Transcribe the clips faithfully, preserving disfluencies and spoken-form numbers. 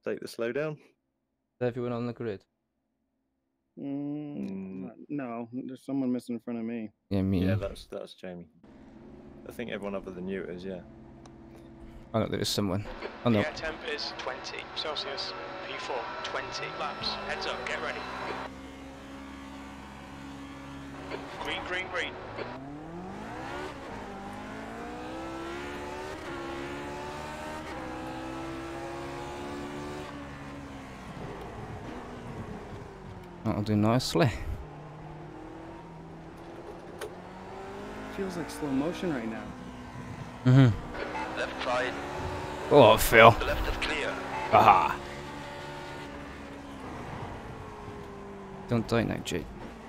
take the slow down. Is everyone on the grid? Mm, no, there's someone missing in front of me. Yeah, me. Yeah, that's that's Jamie. I think everyone other than you is, yeah. Oh no, there is someone. Oh no. The air temp is twenty Celsius. P four, twenty laps. Heads up, get ready. Green, green, green. That'll do nicely. Feels like slow motion right now. Mm-hmm. Left side. Oh, Phil. The left is clear. Aha. Don't die now, Jake.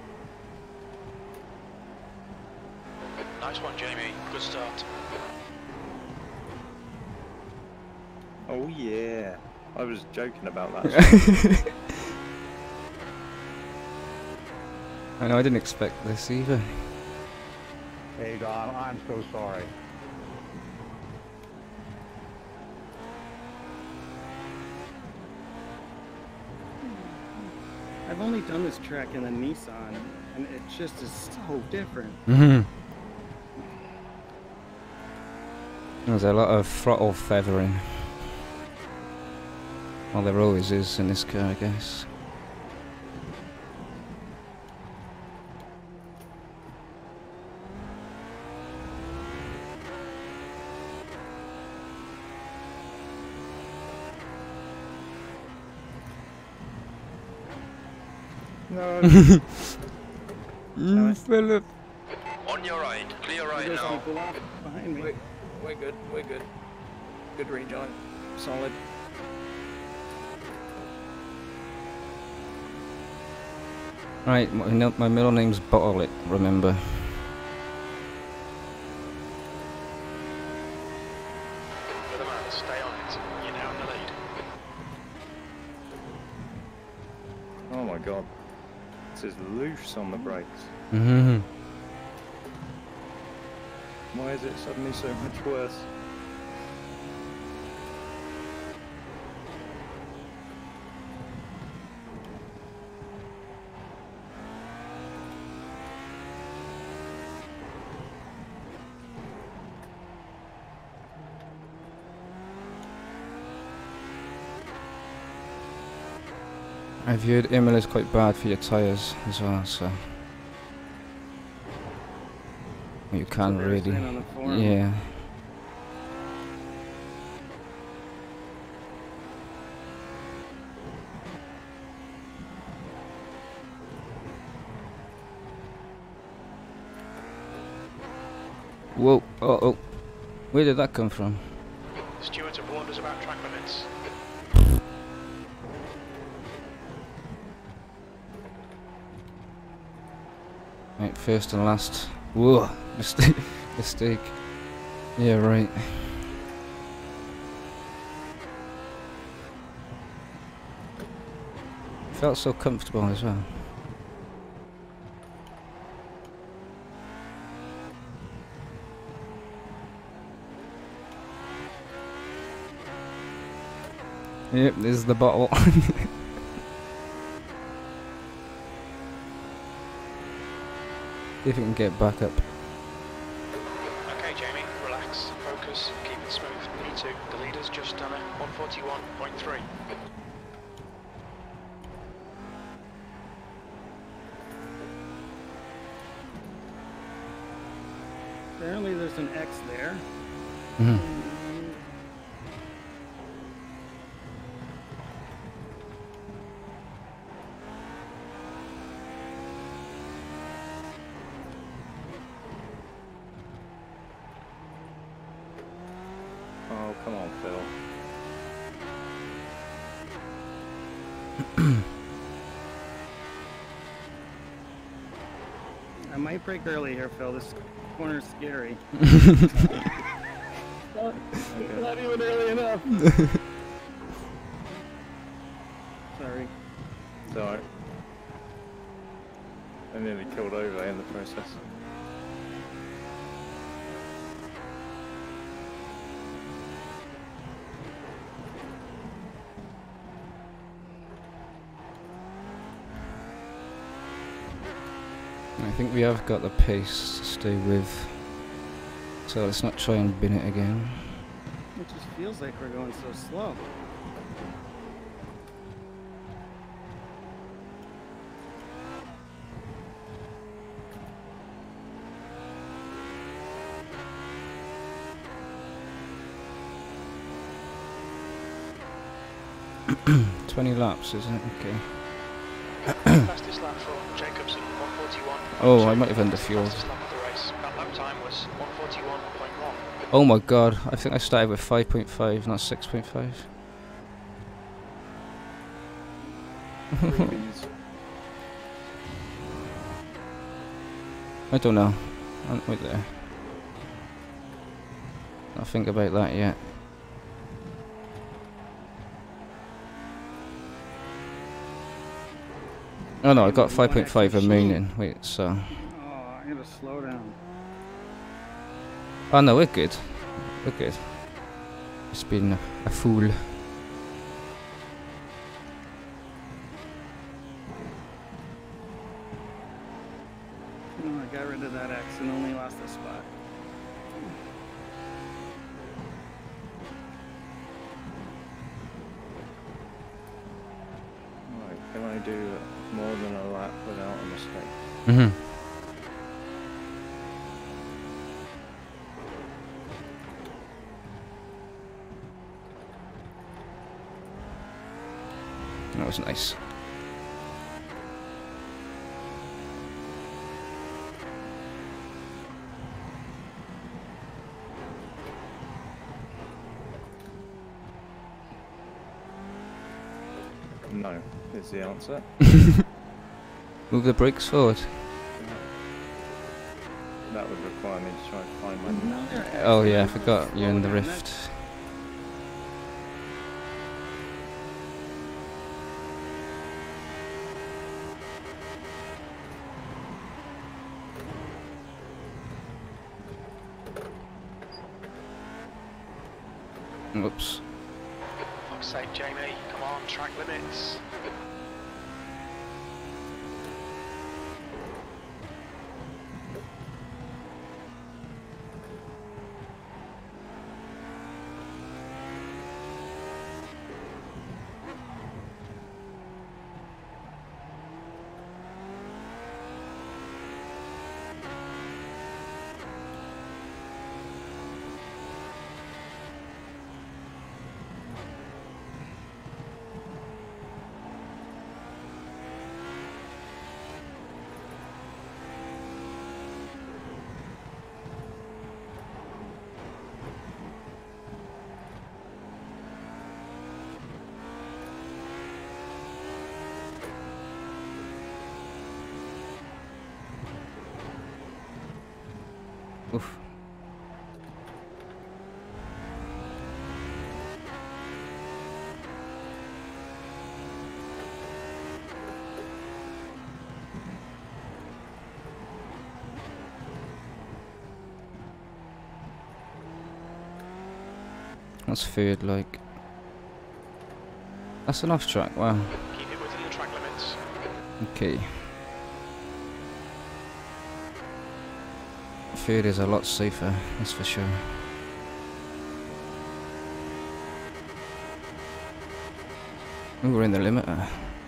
Nice one, Jamie. Good start. Oh yeah. I was joking about that. I know, I didn't expect this either. Hey Don, I'm so sorry. I've only done this track in a Nissan, and it just is so different. Mm-hmm. There's a lot of throttle feathering. Well, there always is in this car, I guess. No. mm, Philip. On your right. Clear right There's now. people off behind me. We're, we're good, we're good. Good rejoin. Solid. Right, my, no- my middle name's Bottle It, remember. With a man, stay on it. You're now in the lead. Oh my god. This is loose on the brakes. Mm-hmm. Why is it suddenly so much worse? I've heard Imola's quite bad for your tyres as well, so... You can What they were really... saying on the forum. Yeah. Whoa, uh oh. Where did that come from? Stewards have warned us about track limits. Right, first and last. Whoa, mistake. Mistake. Yeah, right. Felt so comfortable as well. Yep, this is the bottle. If we can get back up. Okay, Jamie, relax, focus, keep it smooth. Me too. The leader's just done a one forty-one point three. Apparently there's an X there. Mhm. Oh, come on, Phil. I might break early here, Phil. This corner's scary. not, not even early enough. Sorry. It's alright. I nearly killed over in the process. I think we have got the pace to stay with. So let's not try and bin it again. It just feels like we're going so slow. twenty laps, is it? Okay. Fastest lap for Jacobson, one forty-one. Oh, I might have underfueled. Fastest lap of the race. That lap time was one forty-one point one. Oh my god, I think I started with five point five, not six point five. Freebies. I don't know. I'm right there. I'll think about that yet. Oh no, I got five point five remaining. Wait, so. Oh, I gotta slow down. Oh no, we're good. We're good. It's been a fool. No, I got rid of that X and only lost a spot. Right, can I do more than a lap without a mistake? Mm-hmm. That was nice. No, is the answer. Move the brakes forward. That would require me to try and find my... Another X. Oh yeah, I forgot you're in the rift. Whoops. Fuck's sake, Jamie, come on, track limits. Oof. That's third, like. That's an off track, wow. Keep it within the track limits. Okay. Third is a lot safer, that's for sure. Ooh, we're in the limiter.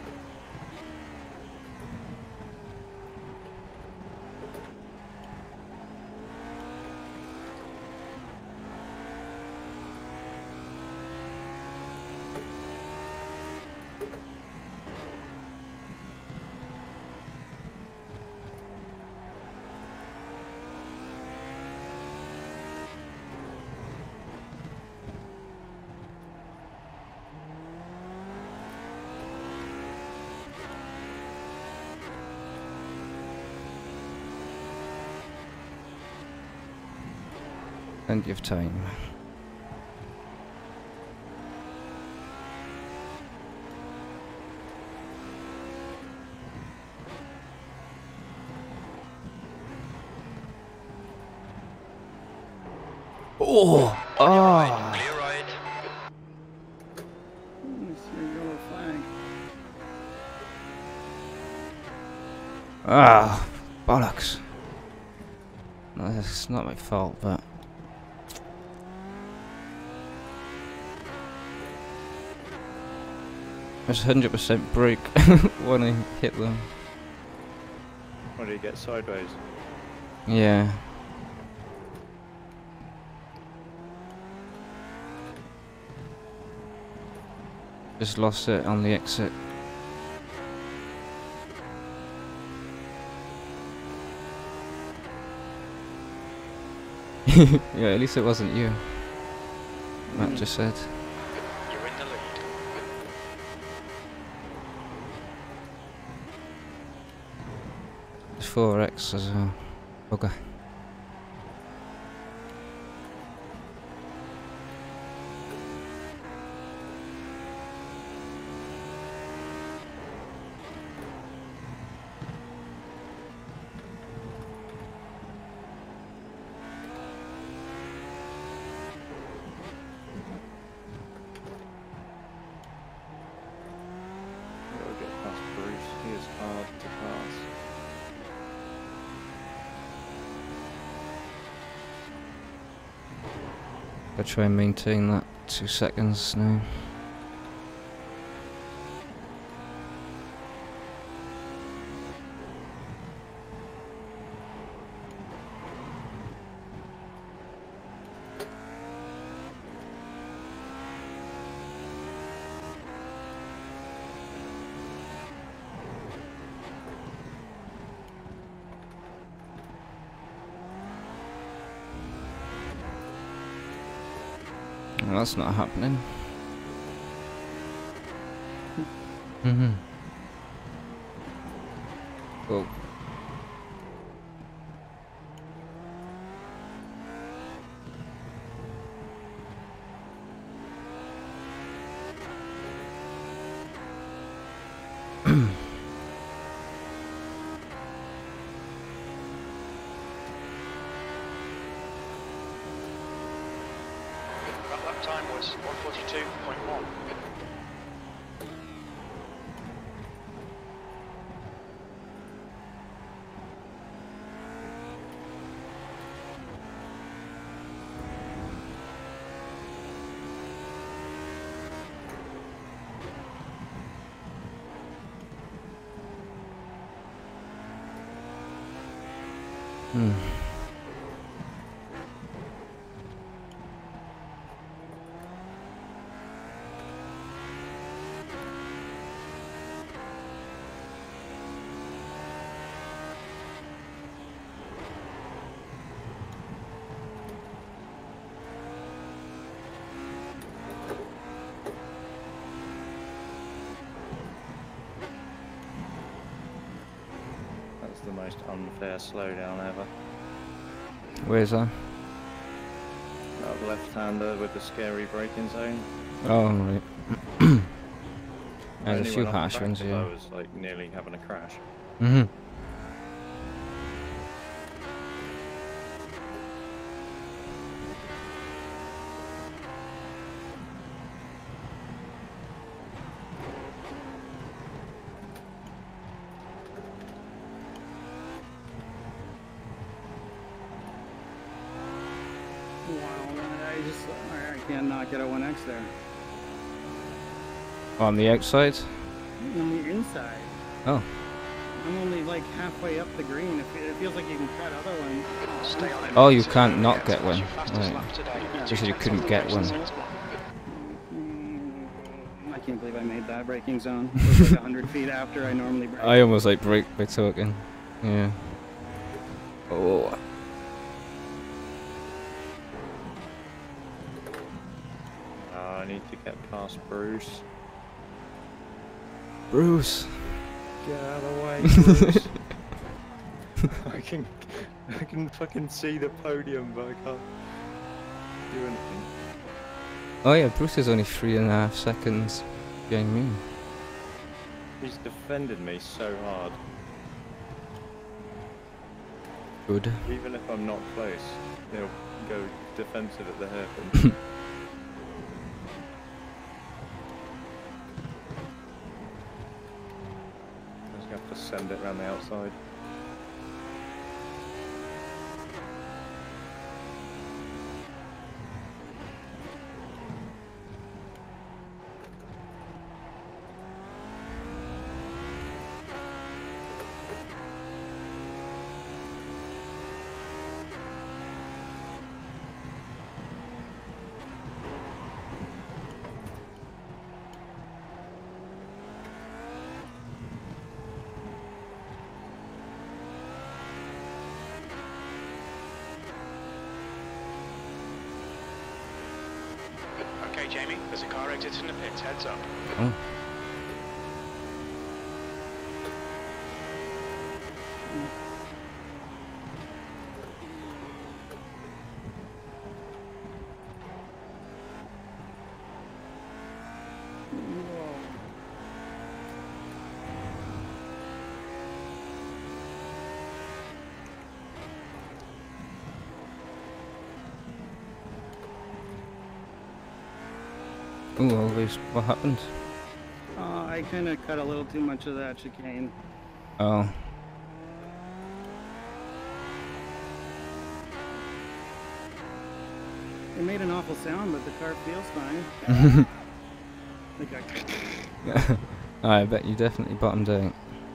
Plenty of time. Oh! Ah! Clear right. Let me see your yellow flag. Ah! Bollocks. No, it's not my fault, but... It's one hundred percent brake when I hit them. What do you get sideways? Yeah. Just lost it on the exit. Yeah, at least it wasn't you. Matt Mm. just said. You're in the lead. It's four X as well. Okay. Gotta get past Bruce. He is hard to pass. I'll try and maintain that two seconds now. Well, that's not happening. Mm-hmm. Oh. That lap time was one forty-two point one. Hmm. That's the most unfair slowdown ever. Where's that? That left-hander with the scary braking zone. Oh, right. There's a Only few went off the harsh back ones, because yeah. I was like nearly having a crash. Mm-hmm. Wow, I just I cannot get a one X there. On the outside? On the inside. Oh. I'm only like halfway up the green. It, fe- it feels like you can cut other ones. Stay on it. Oh, you can't not get That's one. your fastest Right. lap today. You said you couldn't get one. Mm, I can't believe I made that braking zone. It was like one hundred feet after I normally brake. I almost like break by talking. Yeah. Oh. Oh, I need to get past Bruce. Bruce. Get out of the way, Bruce. I can, I can fucking see the podium, but I can't do anything. Oh yeah, Bruce is only three and a half seconds behind me. He's defended me so hard. Good. Even if I'm not close, he'll go defensive at the hairpin. I just have to send it around the outside. Okay, Jamie, there's a car exiting the pits, heads up. Oh. Ooh, always. What happened? Oh, I kind of cut a little too much of that chicane. Oh. It made an awful sound, but the car feels fine. Like I... I bet you definitely bottomed out.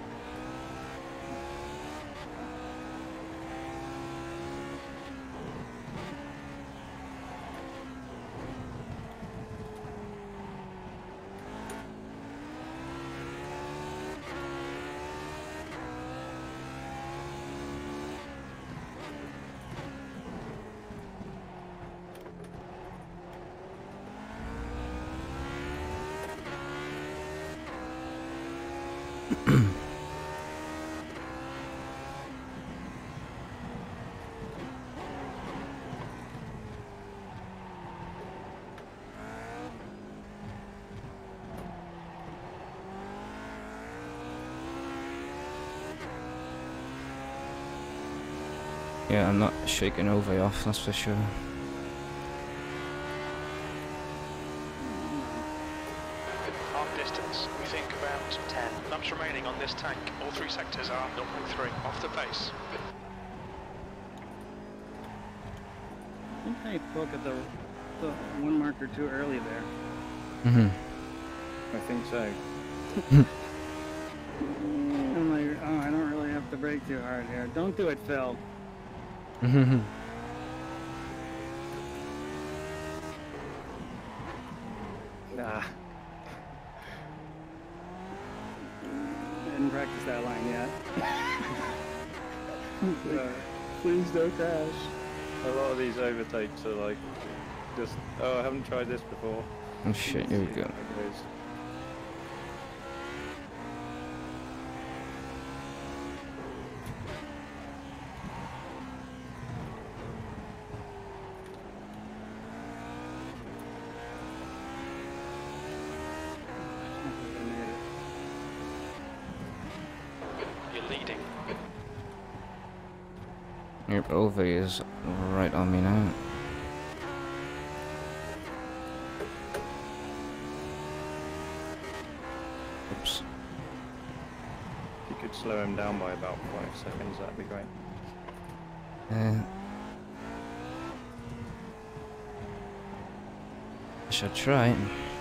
Yeah, I'm not shaking Ove off, that's for sure. Half distance, we think about ten. Laps remaining on this tank. All three sectors are zero point three, off the pace. I think I broke at the, the one marker too early there. Mm-hmm. I think so. I'm like, oh, I don't really have to brake too hard here. Don't do it, Phil. Mm-hmm. Nah. Didn't practice that line yet. No. Please don't crash. A lot of these overtakes are like, just, oh, I haven't tried this before. Oh shit, here we See go. how it goes. You're leading. Yep, Ove is right on me now. Oops. If you could slow him down by about five seconds, that'd be great. Uh, I should try.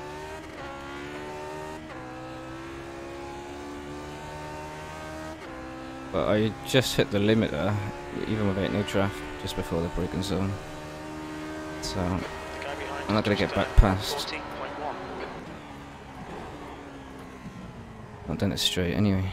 But I just hit the limiter, even without no draft, just before the braking zone. So The guy behind I'm not gonna just get back done past. fourteen point one. I've done it straight anyway.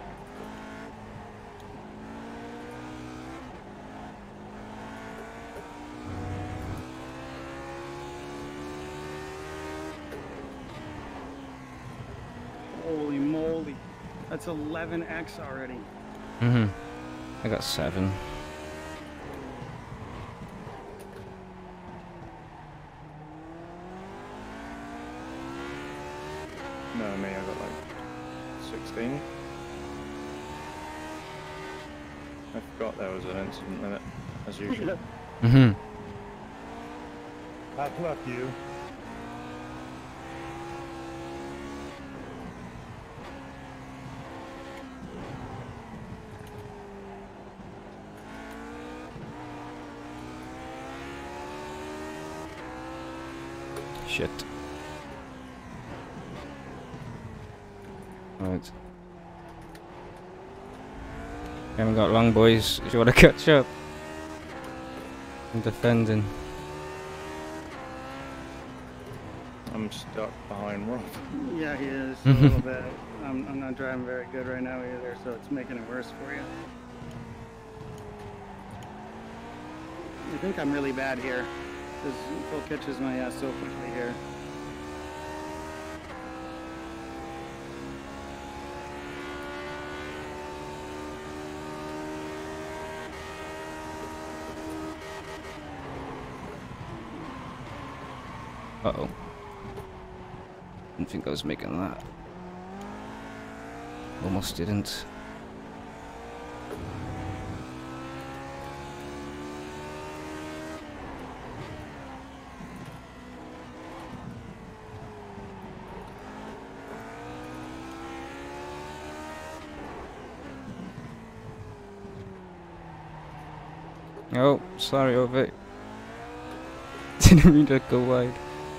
Holy moly. That's eleven X already. Mhm. I got seven. No, me, I got like sixteen. I forgot there was an incident limit, as usual. Mhm. That's left you. Shit. Right. Haven't got long, boys. If you want to catch up, I'm defending. I'm stuck behind Rob. Yeah, he is a little bit. I'm, I'm not driving very good right now either, so it's making it worse for you. I think I'm really bad here, because Phil catches my ass so quickly here. Uh oh. Didn't think I was making that. Almost didn't. Oh, sorry, Ove. Didn't mean to go wide.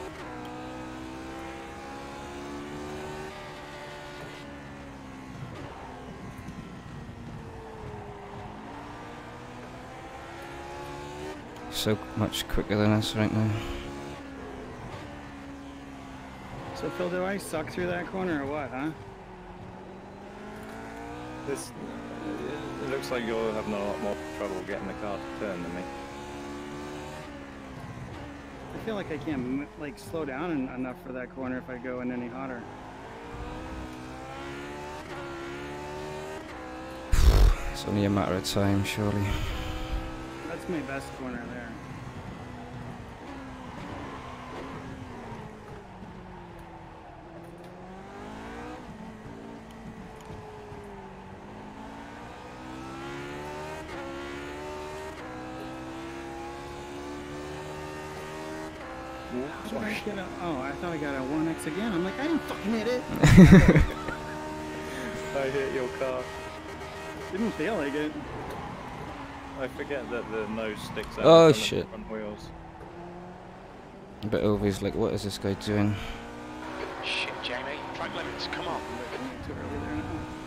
So much quicker than us right now. So Phil, do I suck through that corner or what, huh? This, it looks like you're having a lot more trouble getting the car to turn than me. I feel like I can't m- like slow down en- enough for that corner if I go in any hotter. It's only a matter of time, surely. That's my best corner there. How did I get a, oh, I thought I got a one X again. I'm like, I didn't fucking hit it. I hit your car. Didn't feel like it. I forget that the nose sticks out Oh, from the shit. front wheels. But Ove's like, what is this guy doing? Shit, Jamie. Track limits, come on. Too early there now.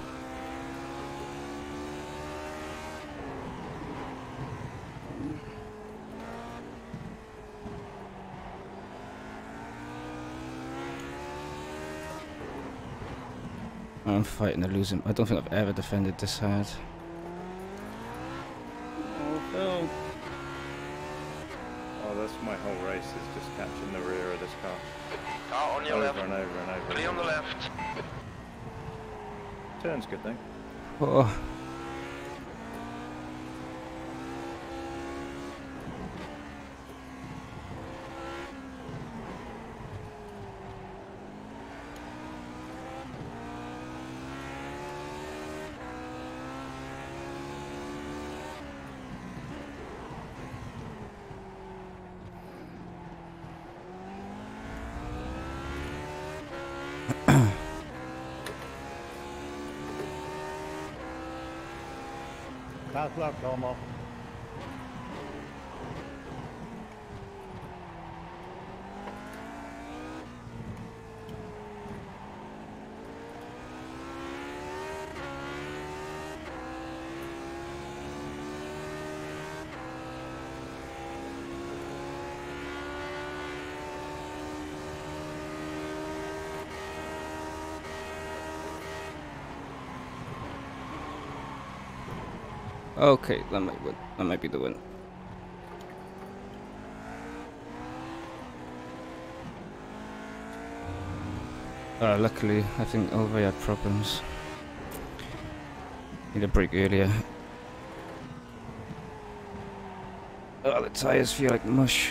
I'm fighting to lose him. I don't think I've ever defended this hard. Oh, Phil. Oh, that's my whole race is just catching the rear of this car. Car on your Over left. and over and over. Billy on the left. Turn's good thing. Oh. Pass left, Elmo. Okay, that might win. That might be the win. Uh, luckily, I think Ove had problems. Need a break earlier. Oh, the tyres feel like mush.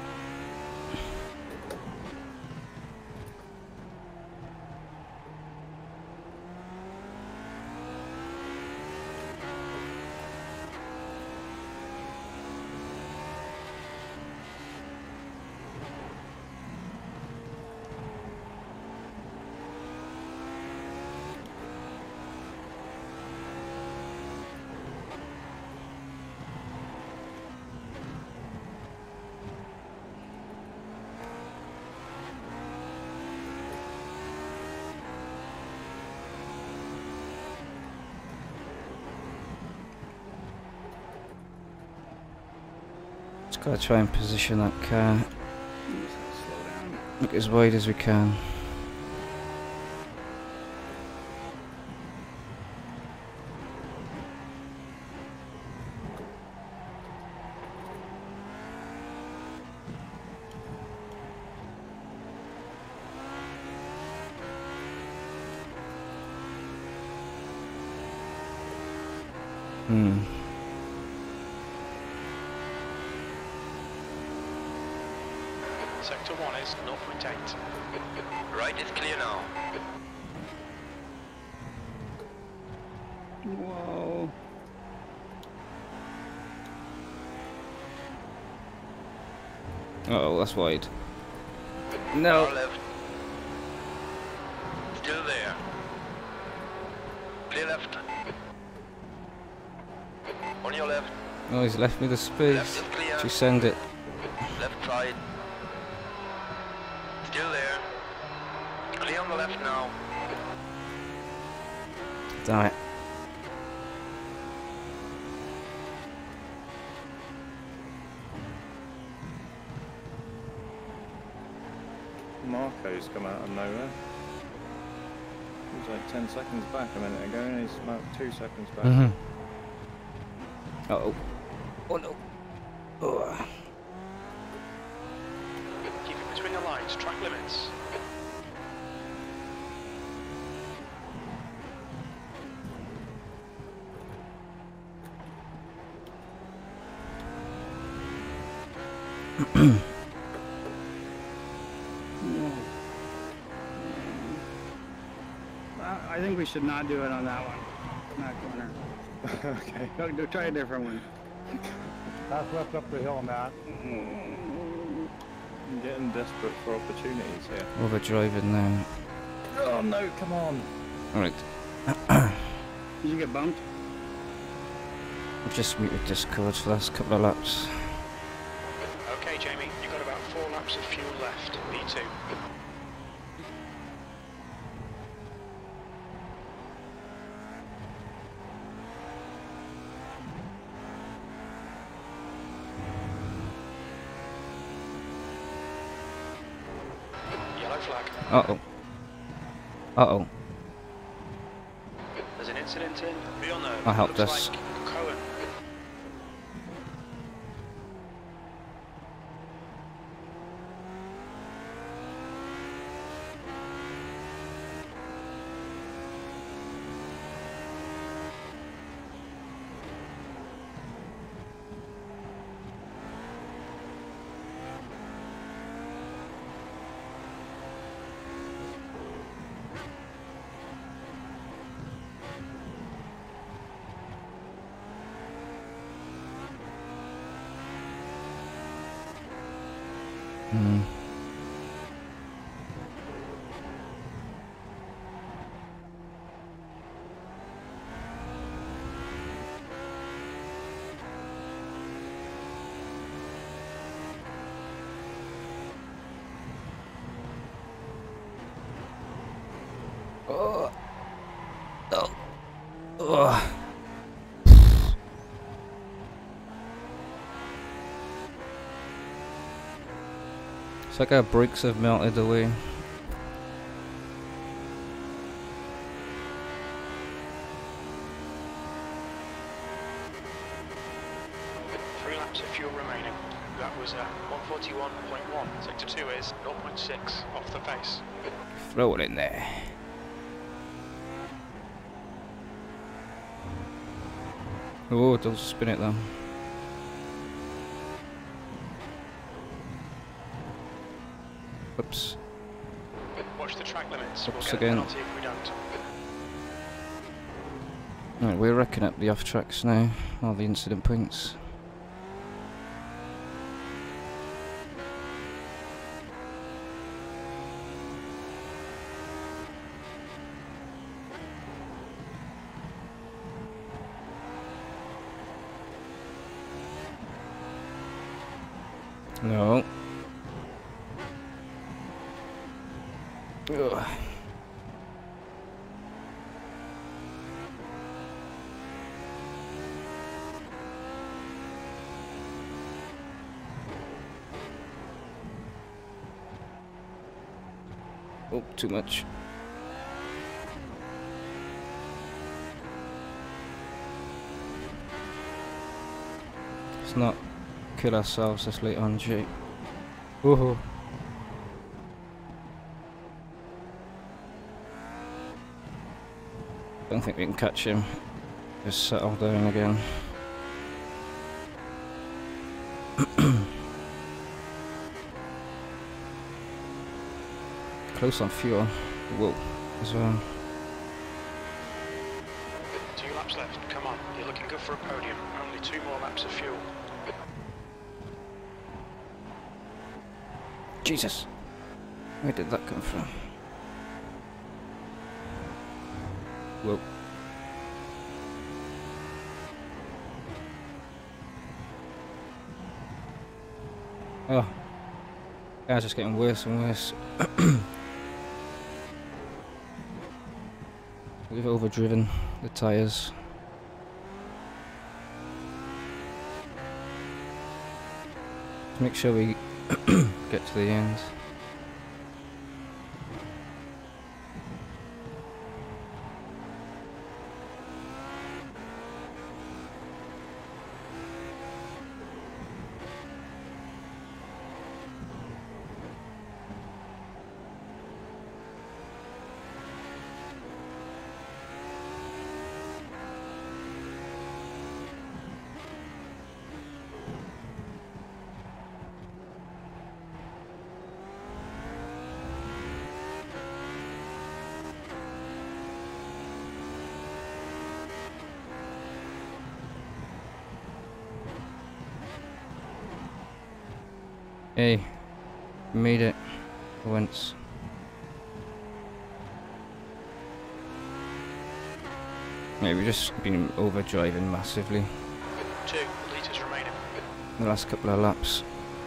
Just gotta try and position that car, I'm just gonna slow down. look as wide as we can. Hmm. Sector to one is zero point eight. Right is clear now. Whoa. Uh oh, that's wide. No. Far left. Still there. Clear left. On your left. Oh, he's left me the Left space. is clear. She send it. Left side. Still there. Clear on the left now. Damn it. Marco's come out of nowhere. He was like ten seconds back a minute ago, and he's about two seconds back. Mm-hmm. Uh oh. Oh no. Oh. Keep it between the lines, track limits. I I think we should not do it on that one. That corner. Okay. Go, go try a different one. That's left up the hill, Matt. I'm getting desperate for opportunities here. Overdriving now. Oh no, come on. Alright. Did you get bumped? I've just muted Discord for the last couple of laps. Okay, Jamie, you've got about four laps of fuel left. B two. Yellow flag. Uh oh. Uh oh. There's an incident in Villeneuve. I helped Looks us. like Cohen. Hmm. Oh. Oh. Oh. It's like our brakes have melted away. Three laps of fuel remaining. That was uh, one forty-one point one. Sector two is zero point six off the pace. Throw it in there. Oh, don't spin it though. Oops. Watch the track limits. Oops we'll get again. a penalty if we don't. Right, we're racking up the off tracks now, all the incident points. No. Ugh. Oh, too much. Let's not kill ourselves this late on, Jake. Woohoo. Don't think we can catch him. Just settle down again. close on fuel. Whoa, as well. Two laps left. Come on. You're looking good for a podium. Only two more laps of fuel. Jesus, where did that come from? Whoa. Oh, guys, just getting worse and worse. We've overdriven the tyres. Make sure we get to the end. Hey, made it once. Yeah, we've just been overdriving massively Two litres remaining. the last couple of laps.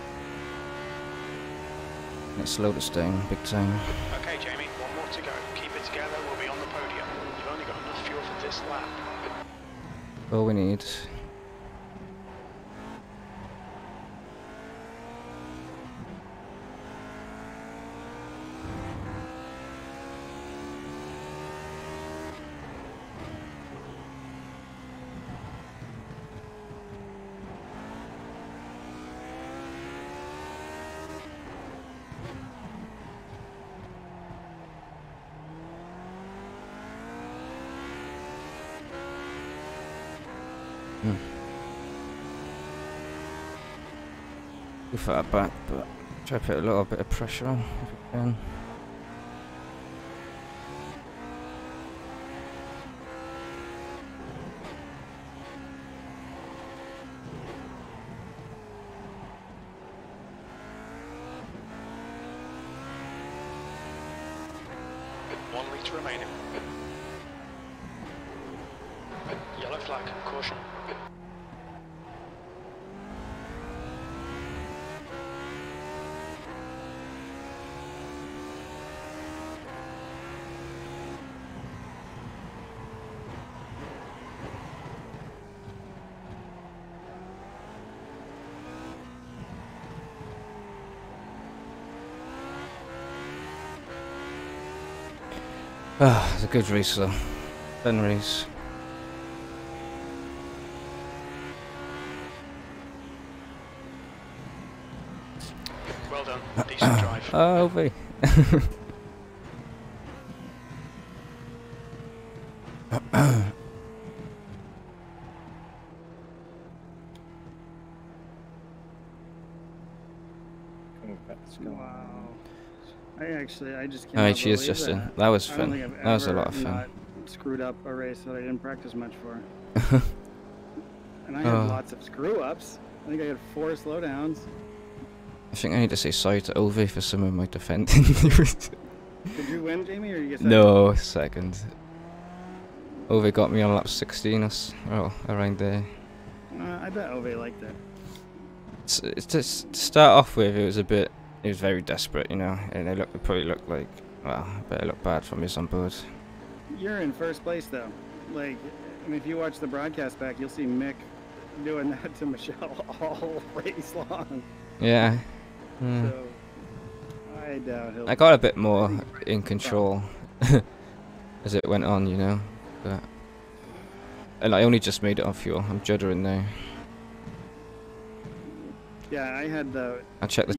It slowed us down big time. Okay, Jamie, one more to go. Keep it together, we'll be on the podium. You've only got enough fuel for this lap. All we need. Hmm. Go for that back, but try to put a little bit of pressure on if we can. One litre remaining. Yellow flag, caution. Ah, it's a good race though. Fun race. Well done, decent drive. Oh, Ovi. Wow. I actually, I just can't. Alright, cheers, Justin. That, that was I don't fun. think I've That was a ever lot of fun. not screwed up a race that I didn't practice much for. And I had Oh. lots of screw ups. I think I had four slowdowns. I think I need to say sorry to Ovi for some of my defending. Did you win, Jamie, or you get second? No, second. Ovi got me on lap sixteen, or s- well, around there. Uh, I bet Ove liked it. It's, it's just to start off with, it was a bit, it was very desperate, you know, and it looked, it probably looked like, well, but it looked bad from his on board. You're in first place, though. Like, I mean, if you watch the broadcast back, you'll see Mick doing that to Michelle all race long. Yeah. Mm. So, I doubt he'll. I got a bit more in control as it went on, you know, but, and I only just made it on fuel. I'm juddering now. Yeah, I had the. I checked the